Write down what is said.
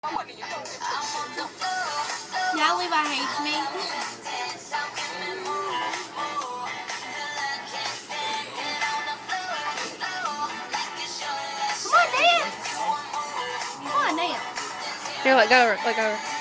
Y'all Levi hates me. Come on, dance. Come on, dance. Here, let go. Let go.